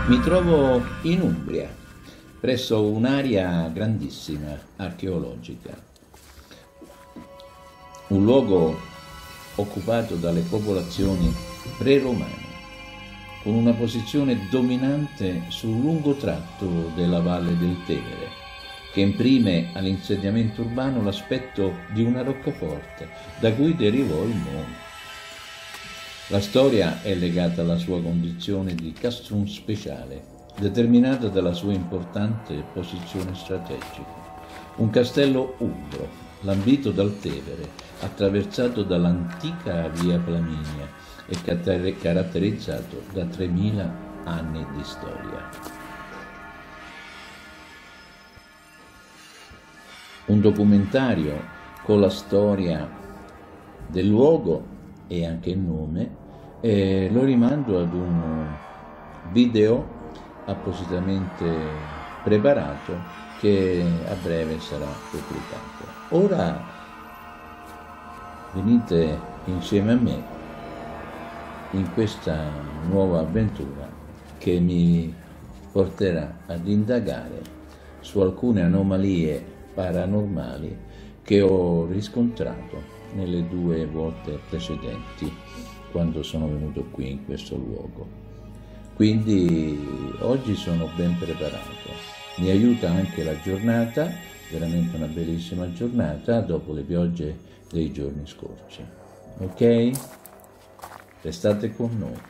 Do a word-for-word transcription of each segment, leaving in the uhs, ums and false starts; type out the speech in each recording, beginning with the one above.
Mi trovo in Umbria, presso un'area grandissima, archeologica, un luogo occupato dalle popolazioni pre-romane, con una posizione dominante sul lungo tratto della valle del Tevere, che imprime all'insediamento urbano l'aspetto di una roccaforte, da cui derivò il nome. La storia è legata alla sua condizione di castrum speciale, determinata dalla sua importante posizione strategica. Un castello umbro, lambito dal Tevere, attraversato dall'antica via Flaminia e caratterizzato da tremila anni di storia. Un documentario con la storia del luogo e anche il nome, e lo rimando ad un video appositamente preparato che a breve sarà pubblicato. Ora venite insieme a me in questa nuova avventura che mi porterà ad indagare su alcune anomalie paranormali che ho riscontrato nelle due volte precedenti quando sono venuto qui in questo luogo. Quindi oggi sono ben preparato. Mi aiuta anche la giornata, veramente una bellissima giornata dopo le piogge dei giorni scorsi. Ok? Restate con noi.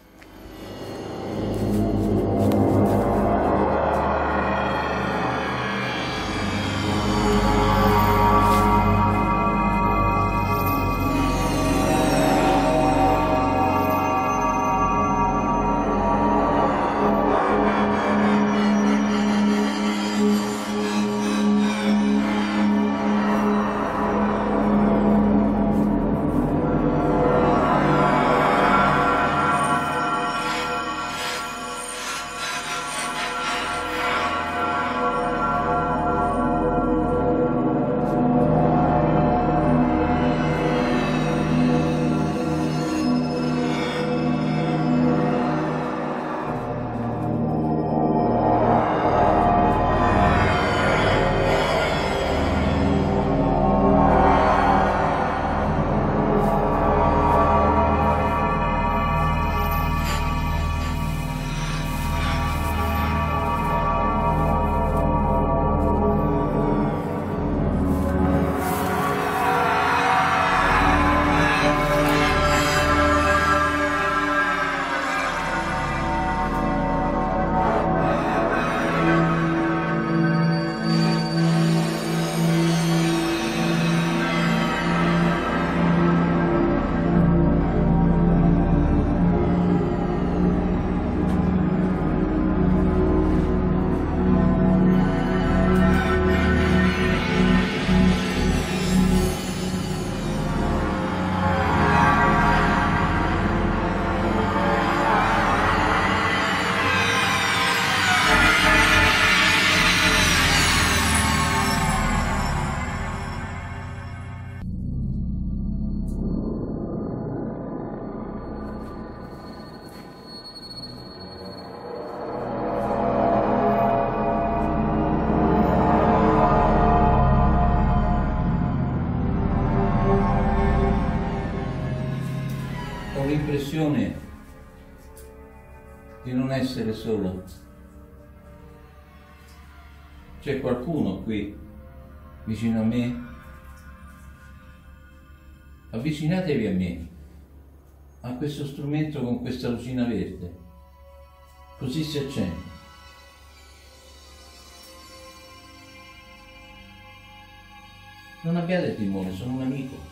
Ho l'impressione di non essere solo. C'è qualcuno qui vicino a me. Avvicinatevi a me, a questo strumento con questa lucina verde, così si accende. Non abbiate timore, sono un amico.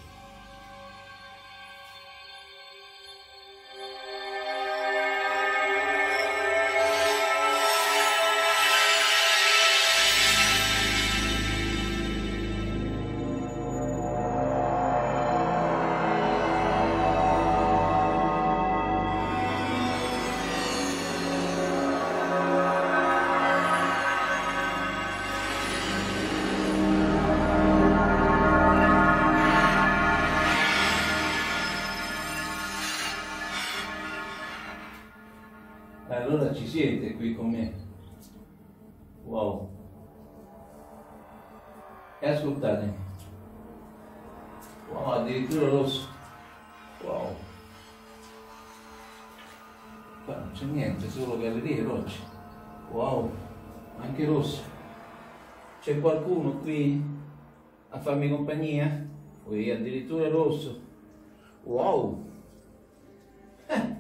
ci siete qui con me. Wow. E ascoltatemi. Wow, addirittura rosso. Wow. Qua non c'è niente, solo gallerie rocce. Wow, anche rosso. C'è qualcuno qui a farmi compagnia? Qui addirittura rosso. Wow. Eh.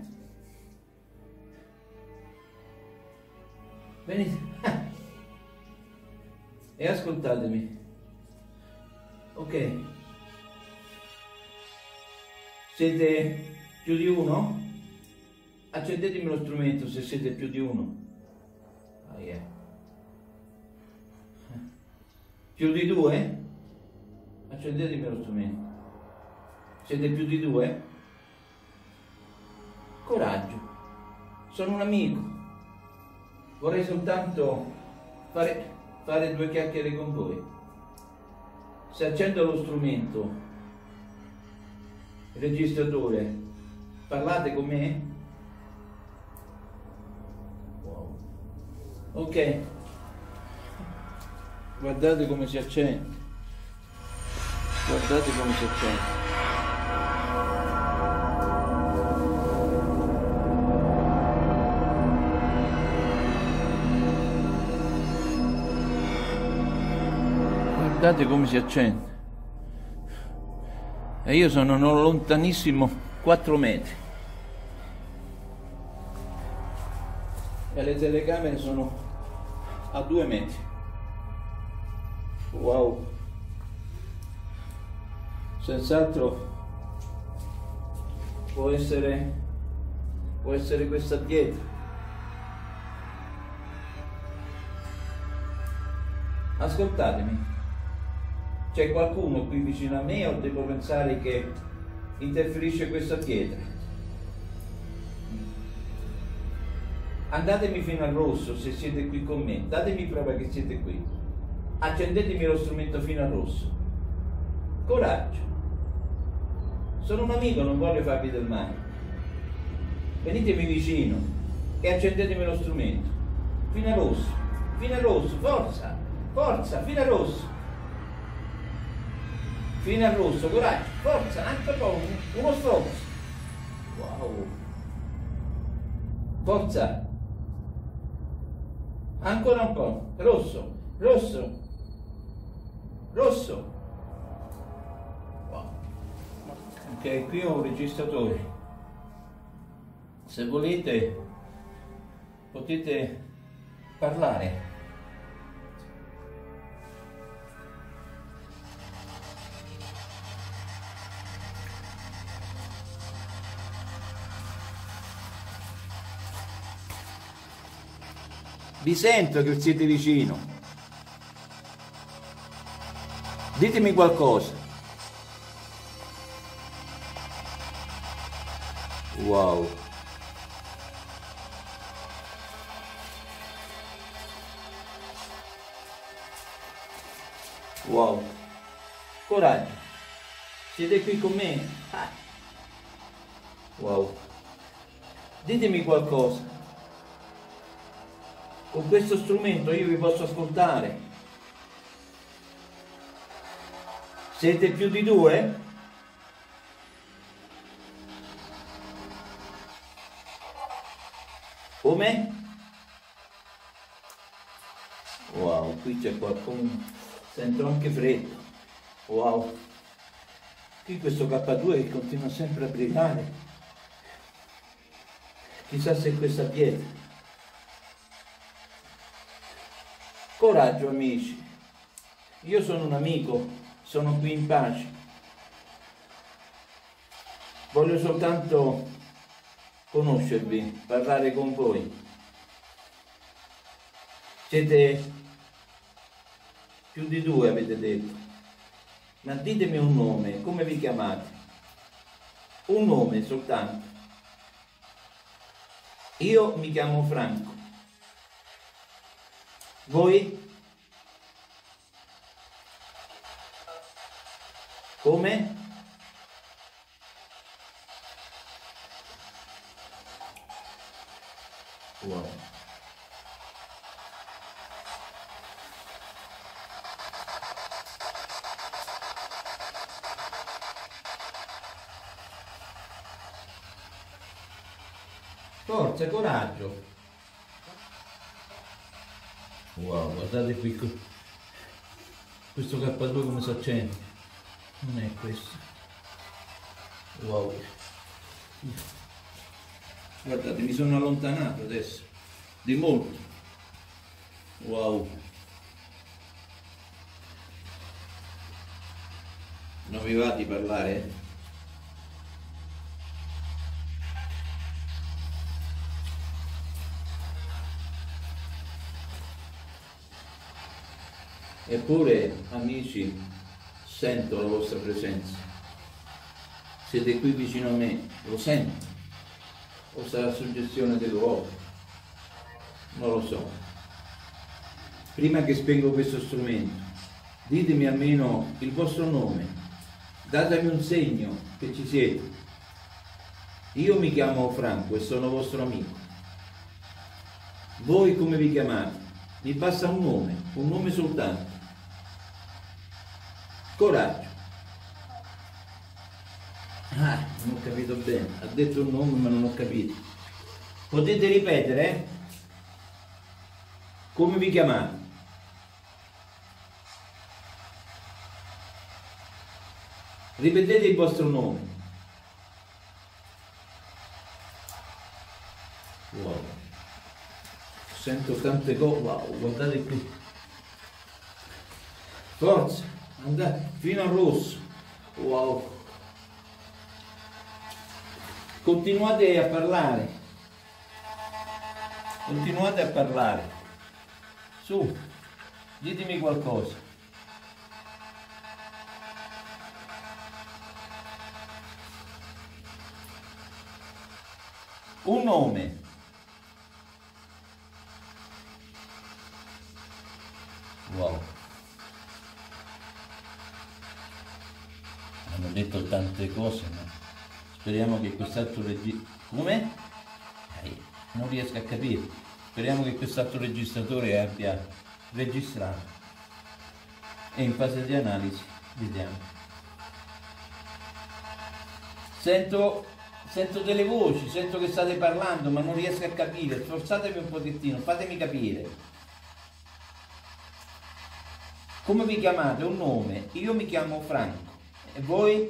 Venite. Eh. E ascoltatemi. Ok. Siete più di uno? Accendetemi lo strumento se siete più di uno. Ah, yeah. Più di due? Accendetemi lo strumento. Siete più di due? Coraggio. Sono un amico. Vorrei soltanto fare, fare due chiacchiere con voi. Se accendo lo strumento, il registratore, parlate con me? Wow. Ok. Guardate come si accende. Guardate come si accende. Guardate come si accende. E io sono lontanissimo quattro metri. E le telecamere sono a due metri. Wow. Senz'altro può essere può essere questa pietra. Ascoltatemi. C'è qualcuno qui vicino a me o devo pensare che interferisce questa pietra? Andatemi fino al rosso se siete qui con me, datemi prova che siete qui. Accendetemi lo strumento fino al rosso. Coraggio. Sono un amico, non voglio farvi del male. Venitemi vicino e accendetemi lo strumento. Fino al rosso, fino al rosso, forza, forza, fino al rosso. Fino al rosso, coraggio, forza, anche un po', uno sforzo. Wow. Forza. Ancora un po'. Rosso, rosso, rosso. Wow. Ok, qui ho un registratore. Se volete potete parlare. Vi sento che siete vicino. Ditemi qualcosa. Wow. Wow. Coraggio. Siete qui con me? Ah. Wow. Ditemi qualcosa. Con questo strumento io vi posso ascoltare. Siete più di due? Come? Wow, qui c'è qualcuno. Sento anche freddo. Wow. Qui questo K due che continua sempre a brillare. Chissà se è questa pietra. Coraggio amici, io sono un amico, sono qui in pace. Voglio soltanto conoscervi, parlare con voi. Siete più di due, avete detto. Ma ditemi un nome, come vi chiamate? Un nome soltanto. Io mi chiamo Franco. Voi? Come? Wow. Forza, coraggio. Wow, guardate qui questo K due come si accende. Non è questo. Wow. Guardate, mi sono allontanato adesso. Di molto. Wow. Non vi va di parlare? Eppure, amici, sento la vostra presenza. Siete qui vicino a me, lo sento. O sarà suggestione del luogo? Non lo so. Prima che spengo questo strumento, ditemi almeno il vostro nome. Datemi un segno che ci siete. Io mi chiamo Franco e sono vostro amico. Voi come vi chiamate? Mi basta un nome, un nome soltanto. Coraggio. Ah, non ho capito bene. Ha detto un nome ma non ho capito. Potete ripetere? Eh? Come vi chiamate? Ripetete il vostro nome. Wow. Sento tante cose. Wow, guardate qui. Forza, andate fino al rosso. Wow. Continuate a parlare. Continuate a parlare. Su, ditemi qualcosa. Un nome. Wow. Hanno detto tante cose, ma speriamo che quest'altro registratore... Come? Eh, non riesco a capire. Speriamo che quest'altro registratore abbia registrato. E in fase di analisi, vediamo. Sento... Sento delle voci, sento che state parlando, ma non riesco a capire. Sforzatevi un pochettino, fatemi capire. Come vi chiamate? Un nome. Io mi chiamo Franco. E voi?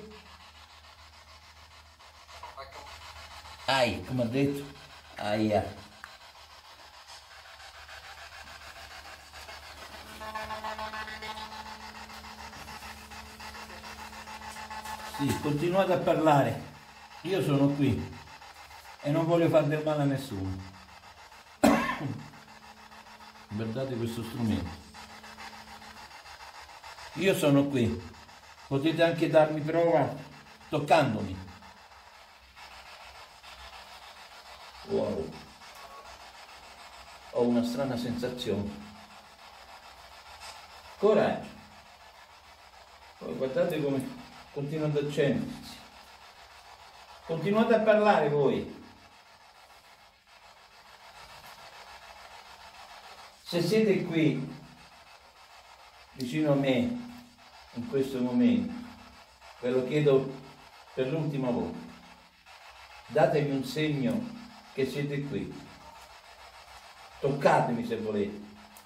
Ai, come ha detto? Aia. Sì, continuate a parlare. Io sono qui e non voglio far del male a nessuno. Guardate questo strumento. Io sono qui. Potete anche darmi prova toccandomi. Wow. Ho una strana sensazione. Coraggio. Poi guardate come continua ad accendersi. Continuate a parlare voi. Se siete qui vicino a me in questo momento, ve lo chiedo per l'ultima volta. Datemi un segno che siete qui. Toccatemi se volete.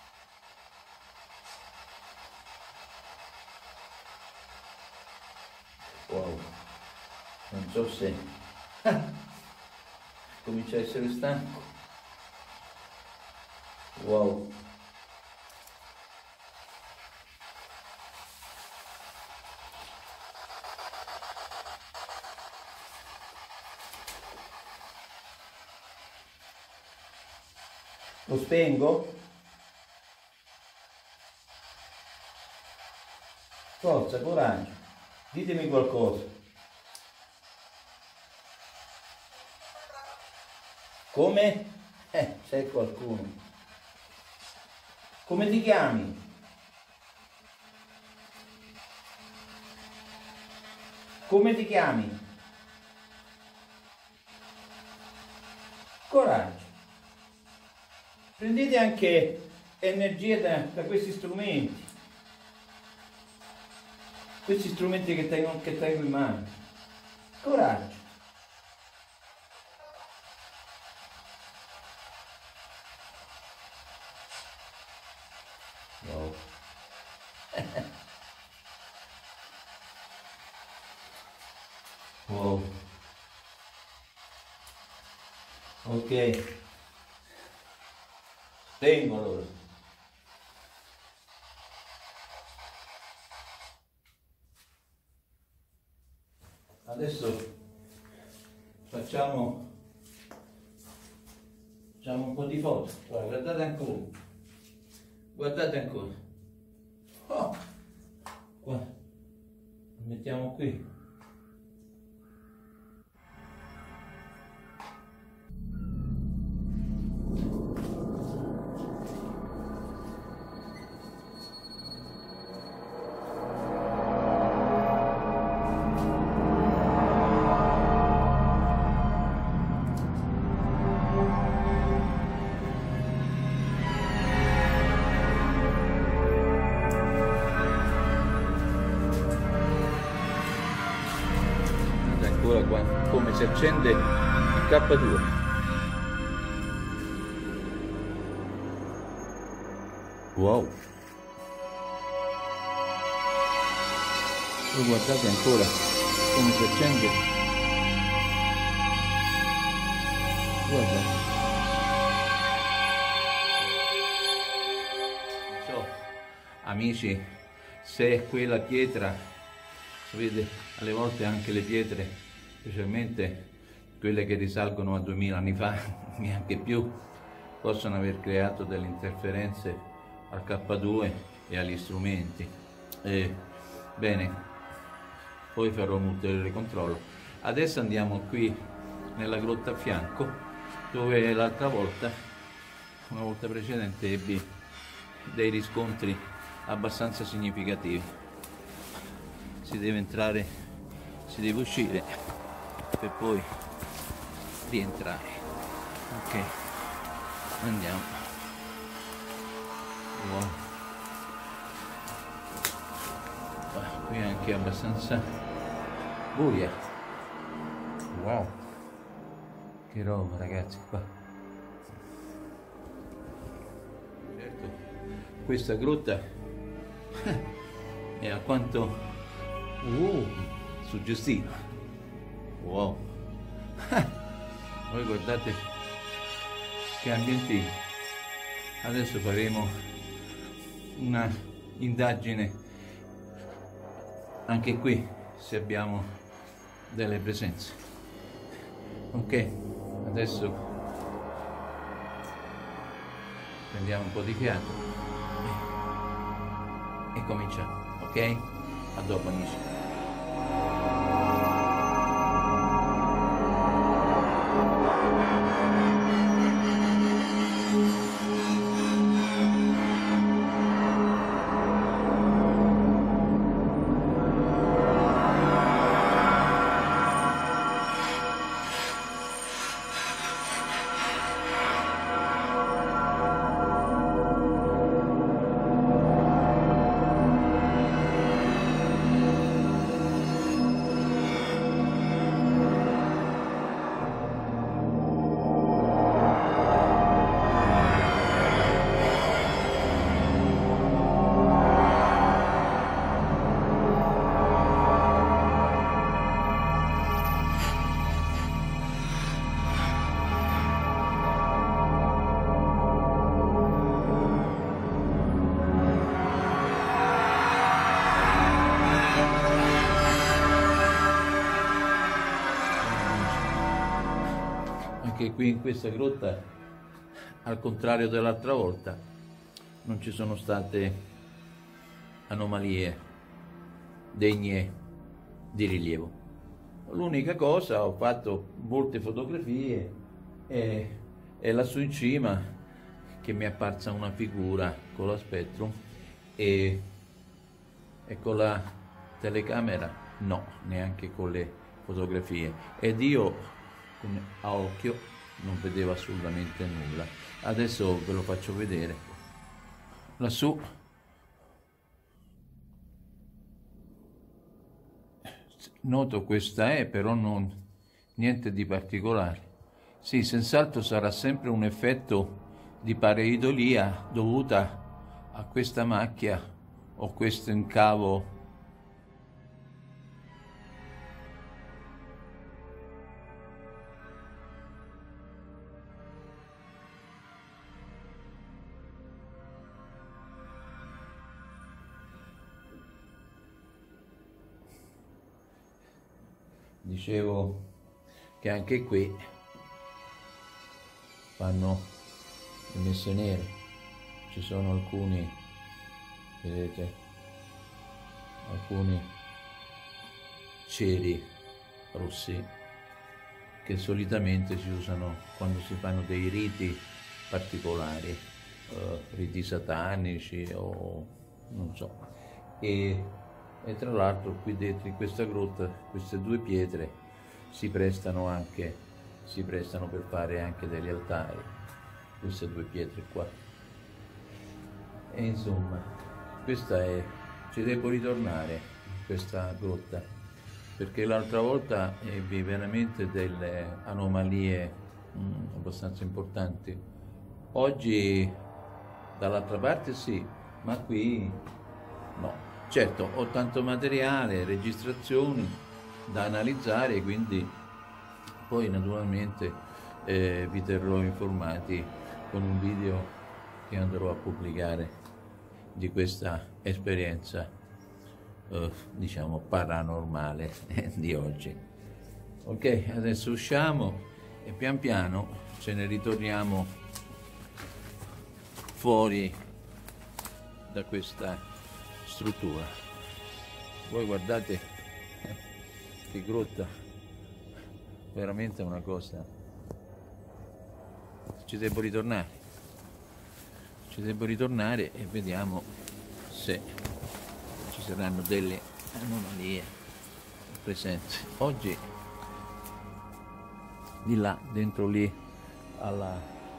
Wow. Non so se ah, comincia a essere stanco. Wow. Lo spengo? Forza, coraggio. Ditemi qualcosa. Come? Eh, c'è qualcuno. Come ti chiami? Come ti chiami? Coraggio. Prendete anche energia da, da questi strumenti. Questi strumenti che tengo, che tengo in mano. Coraggio. Wow. Wow. Ok. Tengo loro. Adesso facciamo, facciamo un po' di foto. Guardate ancora. Guardate ancora. Oh. Qua. Lo mettiamo qui. Qua, come si accende il K due. Wow. Voi guardate ancora come si accende. Guarda. Non so, amici, se è quella pietra, sapete, alle volte anche le pietre, specialmente quelle che risalgono a duemila anni fa, neanche più, possono aver creato delle interferenze al K due e agli strumenti. E, bene, poi farò un ulteriore controllo. Adesso andiamo qui nella grotta a fianco, dove l'altra volta, una volta precedente, ebbi dei riscontri abbastanza significativi. Si deve entrare, si deve uscire per poi rientrare. Ok, andiamo. Wow. Qui è anche abbastanza buia. Wow, che roba, ragazzi, qua. Certo, questa grotta è alquanto uh, suggestiva. Wow. Voi guardate che ambientino. Adesso faremo una indagine anche qui, se abbiamo delle presenze. Ok, adesso prendiamo un po' di fiato e cominciamo. Ok? A dopo, amici. Anche qui in questa grotta, al contrario dell'altra volta, non ci sono state anomalie degne di rilievo. L'unica cosa, ho fatto molte fotografie e, e lassù in cima che mi è apparsa una figura con la Spectrum e, e con la telecamera no, neanche con le fotografie, ed io a occhio non vedevo assolutamente nulla. Adesso ve lo faccio vedere. Lassù noto questa è, però non niente di particolare. Sì, senz'altro sarà sempre un effetto di pareidolia dovuta a questa macchia o questo incavo dicevo che anche qui fanno le messe nere, ci sono alcuni, vedete, alcuni ceri rossi che solitamente si usano quando si fanno dei riti particolari, eh, riti satanici o non so. E, e tra l'altro qui dentro in questa grotta queste due pietre si prestano anche si prestano per fare anche degli altari, queste due pietre qua. E insomma, questa è, ci devo ritornare in questa grotta, perché l'altra volta ebbi veramente delle anomalie mh, abbastanza importanti. Oggi dall'altra parte sì, ma qui no. Certo, ho tanto materiale, registrazioni da analizzare, quindi poi naturalmente eh, vi terrò informati con un video che andrò a pubblicare di questa esperienza eh, diciamo paranormale di oggi. Ok, adesso usciamo e pian piano ce ne ritorniamo fuori da questa struttura. Voi guardate che grotta, veramente una cosa. Ci devo ritornare ci devo ritornare e vediamo se ci saranno delle anomalie presenti. Oggi di là dentro lì alla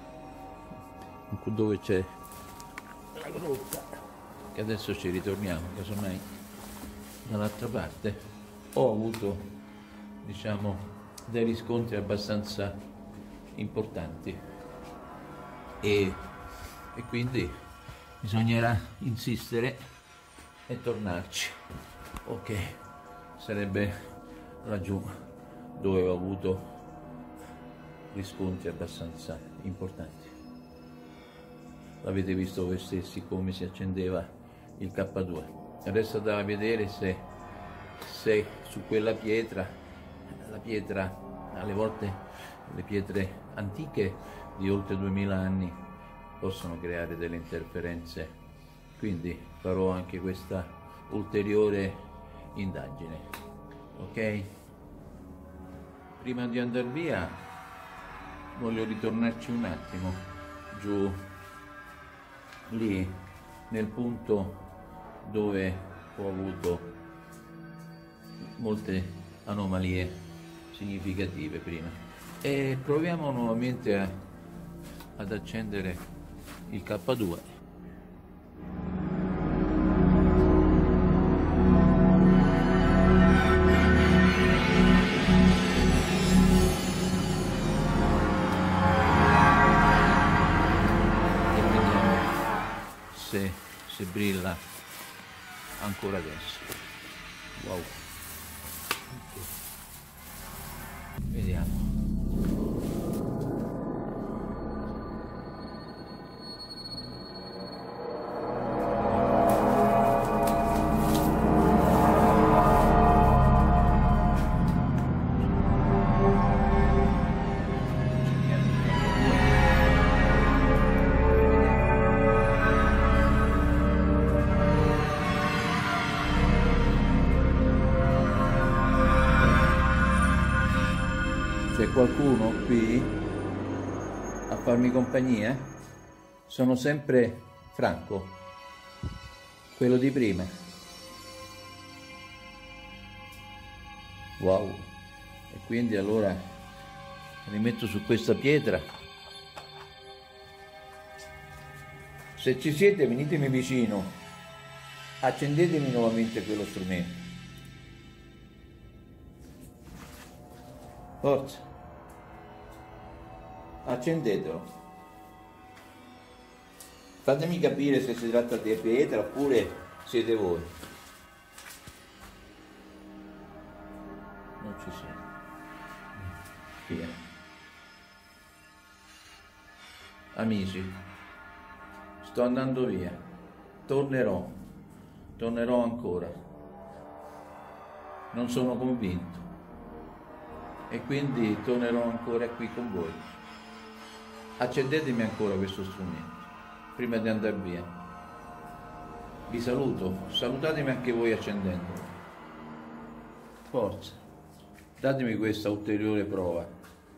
dove c'è la grotta, che adesso ci ritorniamo, casomai dall'altra parte, ho avuto diciamo dei riscontri abbastanza importanti e, e quindi bisognerà insistere e tornarci. Ok, sarebbe laggiù dove ho avuto riscontri abbastanza importanti. L'avete visto voi stessi come si accendeva il K due. Resta da vedere se, se su quella pietra, la pietra, alle volte le pietre antiche di oltre duemila anni possono creare delle interferenze, quindi farò anche questa ulteriore indagine. Ok? Prima di andare via voglio ritornarci un attimo giù lì nel punto dove ho avuto molte anomalie significative prima, e proviamo nuovamente a, ad accendere il K due. E vediamo se, se brilla ancora adesso. Wow. Okay. Vediamo. C'è qualcuno qui a farmi compagnia? Sono sempre Franco, quello di prima. Wow! E quindi allora rimetto su questa pietra. Se ci siete, venitemi vicino, accendetemi nuovamente quello strumento. Forza, accendetelo. Fatemi capire se si tratta di pietra oppure siete voi. Non ci sono. Via. Amici, sto andando via. Tornerò. Tornerò ancora. Non sono convinto. E quindi tornerò ancora qui con voi. Accendetemi ancora questo strumento prima di andare via. Vi saluto, salutatemi anche voi accendendolo. Forza, datemi questa ulteriore prova.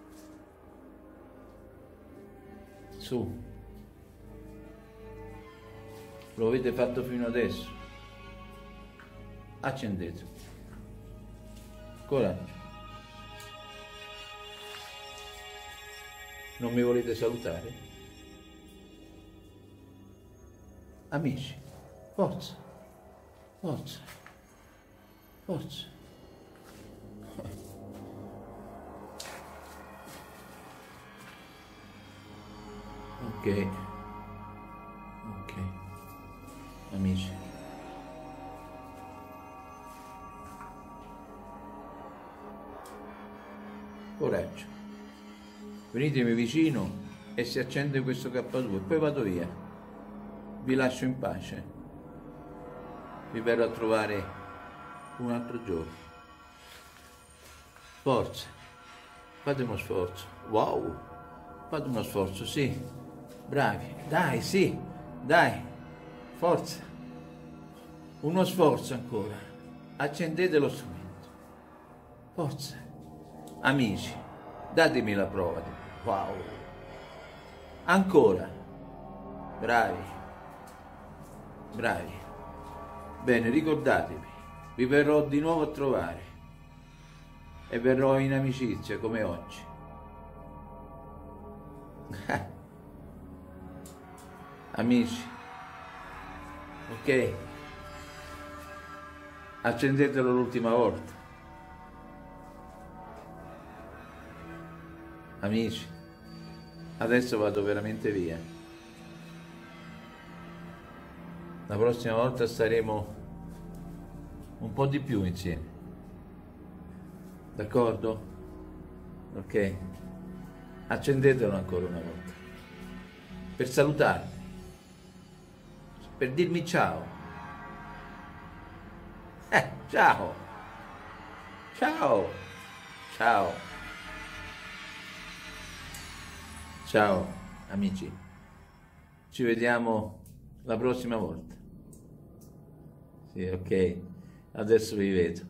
Su, lo avete fatto fino adesso. Accendete. Coraggio. Non mi volete salutare? Amici, forza, forza, forza. Ok, ok, amici. Coraggio. Venitemi vicino e si accende questo K due e poi vado via. Vi lascio in pace. Vi verrò a trovare un altro giorno. Forza. Fate uno sforzo. Wow. Fate uno sforzo, sì. Bravi. Dai, sì. Dai. Forza. Uno sforzo ancora. Accendete lo strumento. Forza. Amici, datemi la prova. Wow. Ancora. Bravi. Bravi. Bene, ricordatevi, vi verrò di nuovo a trovare e verrò in amicizia come oggi. Amici, ok? Accendetelo l'ultima volta. Amici, adesso vado veramente via. La prossima volta staremo un po' di più insieme. D'accordo? Ok? Accendetelo ancora una volta. Per salutarmi. Per dirmi ciao. Eh, ciao. Ciao. Ciao. Ciao, amici. Ci vediamo la prossima volta. Sì, ok. Adesso vi vedo.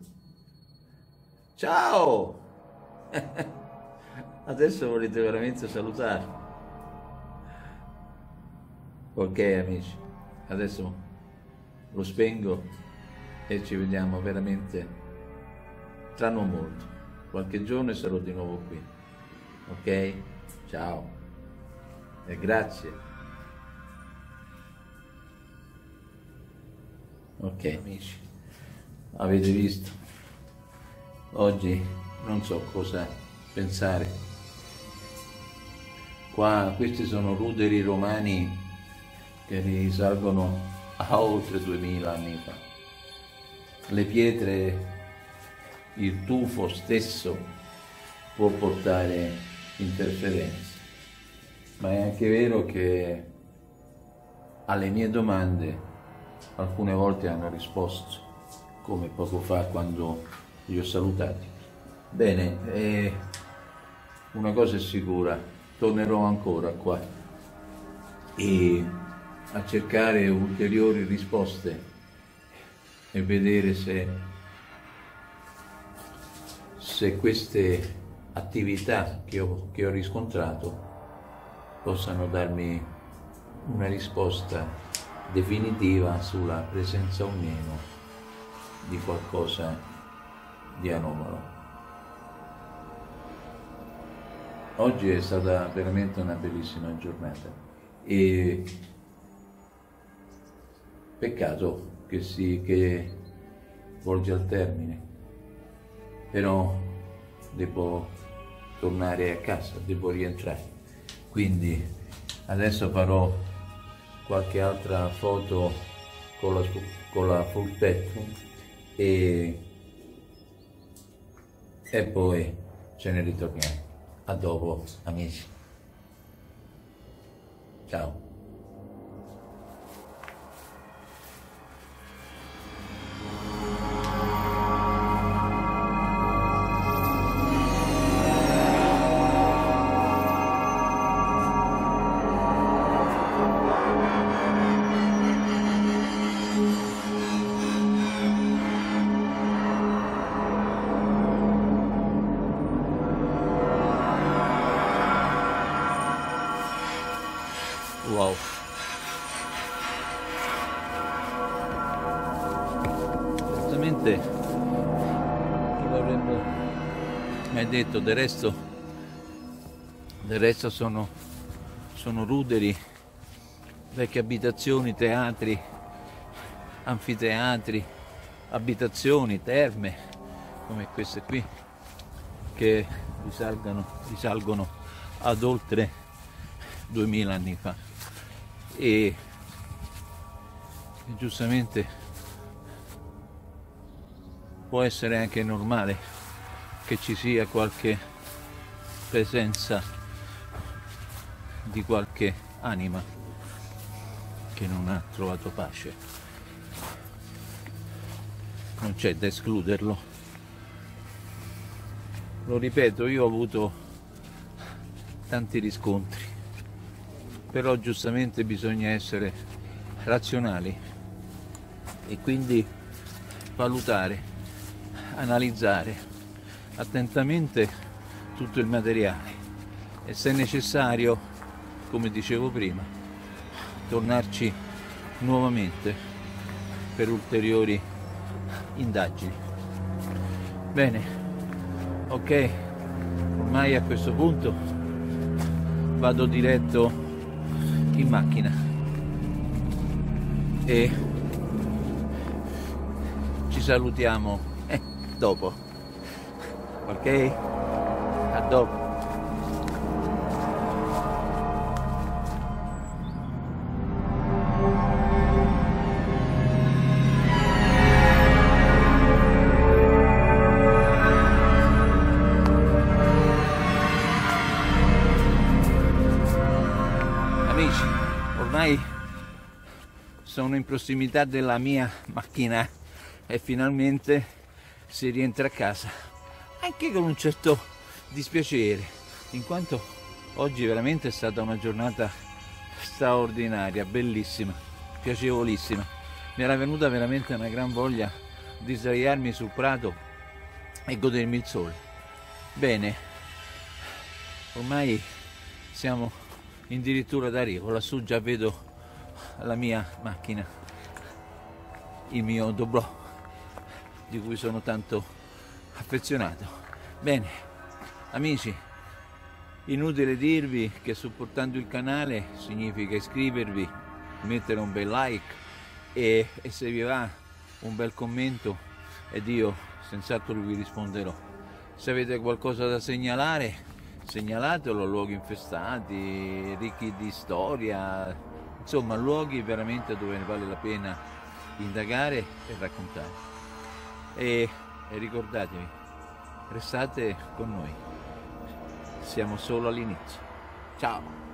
Ciao! Adesso volete veramente salutarmi? Ok, amici. Adesso lo spengo e ci vediamo veramente tra non molto. Qualche giorno e sarò di nuovo qui. Ok? Ciao. E grazie. Ok amici, avete visto? Oggi non so cosa pensare. Qua questi sono ruderi romani che risalgono a oltre duemila anni fa. Le pietre, il tufo stesso può portare interferenze, ma è anche vero che alle mie domande alcune volte hanno risposto, come poco fa quando li ho salutati. Bene, eh, una cosa è sicura, tornerò ancora qua e a cercare ulteriori risposte e vedere se, se queste attività che ho, che ho riscontrato possano darmi una risposta definitiva sulla presenza o meno di qualcosa di anomalo. Oggi è stata veramente una bellissima giornata e peccato che si che volge al termine, però devo tornare a casa, devo rientrare, quindi adesso farò qualche altra foto con la, con la full spectrum e, e poi ce ne ritorniamo. A dopo, amici. Ciao. Wow. Certamente non l'avremmo mai detto, del resto, del resto sono, sono ruderi, vecchie abitazioni, teatri, anfiteatri, abitazioni, terme, come queste qui, che risalgono, risalgono ad oltre duemila anni fa. E, e giustamente può essere anche normale che ci sia qualche presenza di qualche anima che non ha trovato pace. Non c'è da escluderlo. Lo ripeto, io ho avuto tanti riscontri, però giustamente bisogna essere razionali e quindi valutare, analizzare attentamente tutto il materiale e, se necessario, come dicevo prima, tornarci nuovamente per ulteriori indagini. Bene, ok, ormai a questo punto vado diretto in macchina e ci salutiamo eh, dopo, ok? A dopo. Amici, ormai sono in prossimità della mia macchina e finalmente si rientra a casa, anche con un certo dispiacere, in quanto oggi veramente è stata una giornata straordinaria, bellissima, piacevolissima. Mi era venuta veramente una gran voglia di sdraiarmi sul prato e godermi il sole. Bene, ormai siamo addirittura d'arrivo, lassù già vedo la mia macchina, il mio doblò di cui sono tanto affezionato. Bene, amici, inutile dirvi che supportando il canale significa iscrivervi, mettere un bel like e, e se vi va un bel commento ed io senz'altro vi risponderò. Se avete qualcosa da segnalare, segnalatelo, luoghi infestati, ricchi di storia, insomma luoghi veramente dove vale la pena indagare e raccontare. E, e ricordatevi, restate con noi, siamo solo all'inizio. Ciao!